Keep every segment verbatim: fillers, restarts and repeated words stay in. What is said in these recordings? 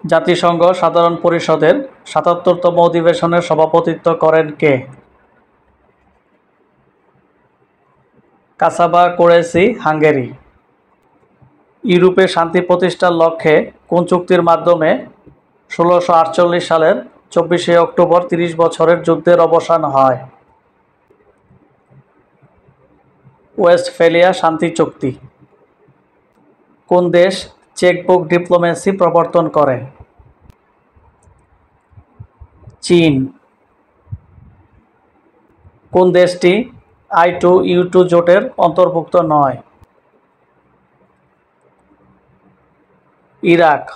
জাতিসংঘ সাধারণ পরিষদের সাতাত্তরতম অধিবেশনের সভাপতিত্ব করেন কে? Cassava Qureshi, Hungary. ইউরোপে শান্তি প্রতিষ্ঠার লক্ষ্যে কোন চুক্তির মাধ্যমে ষোলোশো আটচল্লিশ সালের চব্বিশে অক্টোবর ত্রিশ বছরের যুদ্ধের অবসান হয়? ওয়েস্টফেলিয়া শান্তি চুক্তি। কোন দেশ চেকবুক ডিপ্লোমেসি প্রবর্তন করে? চীন। কোন দেশটি আই টু ইউ টু জোটের অন্তর্ভুক্ত নয়? ইরাক।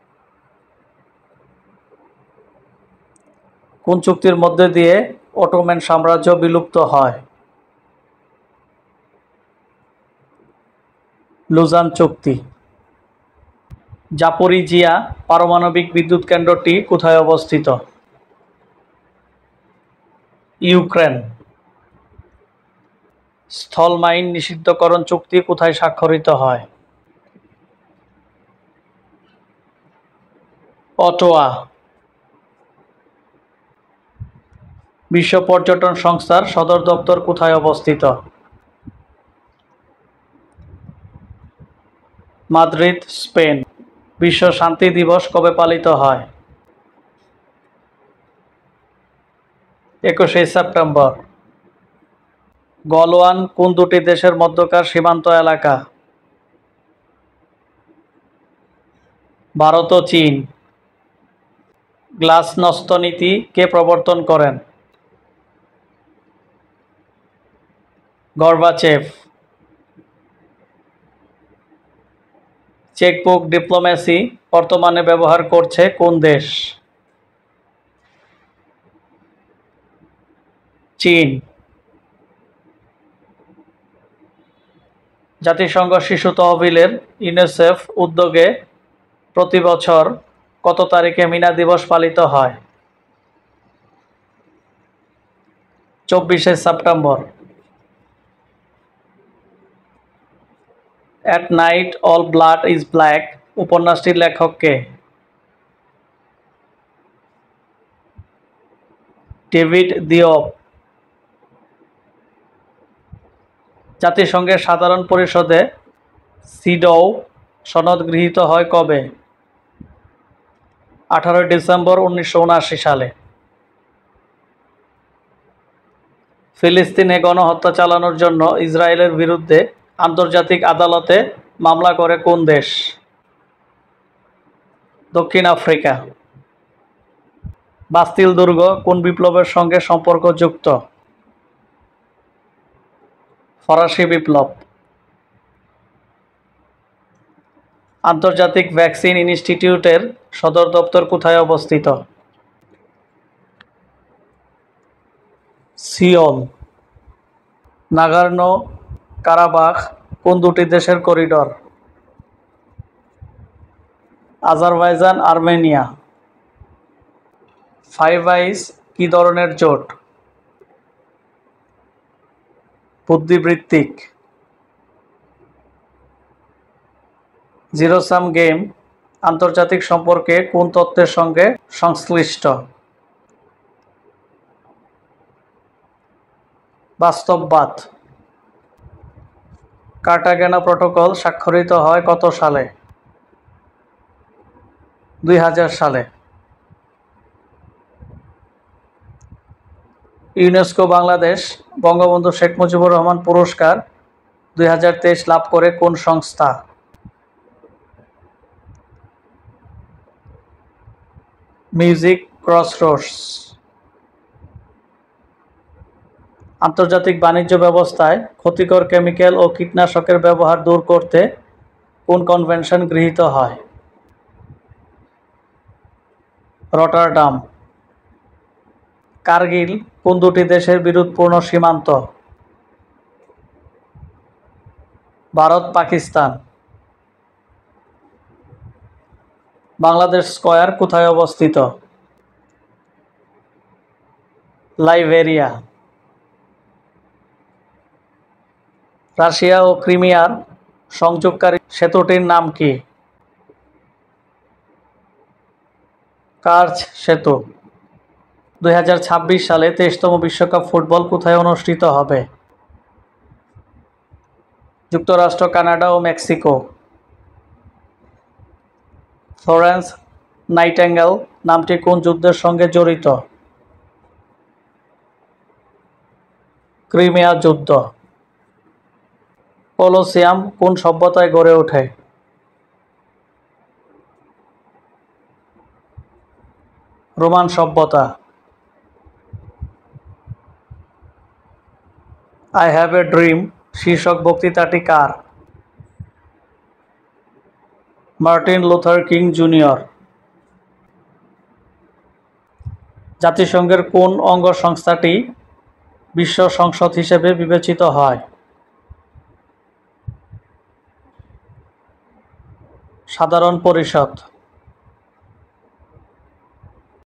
কোন চুক্তির মধ্য দিয়ে অটোমান সাম্রাজ্য বিলুপ্ত হয়? লুজান চুক্তি। জাপোরিজিয়া পারমাণবিক বিদ্যুৎ কেন্দ্রটি কোথায় অবস্থিত? ইউক্রেন। স্থল মাইন নিষিদ্ধকরণ চুক্তি কোথায় স্বাক্ষরিত হয়? অটোয়া। বিশ্ব পর্যটন সংস্থার সদর দপ্তর কোথায় অবস্থিত? Madrid, Spain. বিশ্ব শান্তি দিবস কবে পালিত হয়? একুশে সেপ্টেম্বর। গলওয়ান কোন দুটি দেশের মধ্যকার সীমান্ত এলাকা? ভারত ও চীন। গ্লাসনস্ত নীতি কে প্রবর্তন করেন? গর্বাচেভ। চেকবুক ডিপ্লোমেসি বর্তমানে ব্যবহার করছে কোন দেশ? চীন। জাতিসংঘ শিশু তহবিলের ইউনিসেফ উদ্যোগে প্রতি বছর কত তারিখে মিনা দিবস পালিত হয়? চব্বিশে September. At night all blood is black উপন্যাসটির লেখক কে? ডেভিড দিওপ। জাতিসংঘের সাধারণ পরিষদে সিডও সনদ গৃহীত হয় কবে? আঠারোই ডিসেম্বর উনিশশো উনআশি সালে। ফিলিস্তিনে গণহত্যা চালানোর জন্য ইসরায়েলের বিরুদ্ধে আন্তর্জাতিক আদালতে মামলা করে কোন দেশ? দক্ষিণ আফ্রিকা। বাস্তিল দুর্গ কোন বিপ্লবের সঙ্গে সম্পর্কযুক্ত? ফরাসি বিপ্লব। আন্তর্জাতিক ভ্যাকসিন ইনস্টিটিউটের সদর দপ্তর কোথায় অবস্থিত? সিওল। নাগোর্নো কারাবাখ কোন দুটি দেশের corridor? Azerbaijan, Armenia. Five eyes কি ধরনের জোট? বুদ্ধিবৃত্তিক। জিরো সাম গেম আন্তর্জাতিক সম্পর্কে কোন তত্ত্বের সঙ্গে সংশ্লিষ্ট? বাস্তববাদ। কার্টাগেনা প্রটোকল স্বাক্ষরিত হয় কত সালে? দুই হাজার সালে। ইউনেস্কো বাংলাদেশ বঙ্গবন্ধু শেখ মুজিবুর রহমান পুরস্কার দুই হাজার তেইশ লাভ করে কোন সংস্থা? Music crossroads. আন্তর্জাতিক বাণিজ্য ব্যবস্থায় ক্ষতিকর কেমিক্যাল ও কীটনাশকের ব্যবহার দূর করতে কোন কনভেনশন গৃহীত হয়? রটারডাম। কার্গিল কোন দুটি দেশের বিরোধপূর্ণ সীমান্ত? ভারত, পাকিস্তান। বাংলাদেশ স্কয়ার কোথায় অবস্থিত? লাইবেরিয়া। রাশিয়া ও ক্রিমিয়ার সংযোগকারী সেতুটির নাম কি? কার্চ সেতু। দুই হাজার ছাব্বিশ সালে তেইশতম বিশ্বকাপ ফুটবল কোথায় অনুষ্ঠিত হবে? যুক্তরাষ্ট্র, কানাডা ও মেক্সিকো। ফ্লোরেন্স নাইটেঙ্গেল নামটি কোন যুদ্ধের সঙ্গে জড়িত? ক্রিমিয়া যুদ্ধ। কলোসিয়াম কোন সভ্যতায় গড়ে ওঠে? রোমান সভ্যতা। আই হ্যাভ এ ড্রিম শীর্ষক বক্তৃতাটি কার? Martin Luther King junior. জাতিসংঘের কোন অঙ্গ সংস্থাটি বিশ্ব সংসদ হিসেবে বিবেচিত হয়? সাধারণ পরিষদ।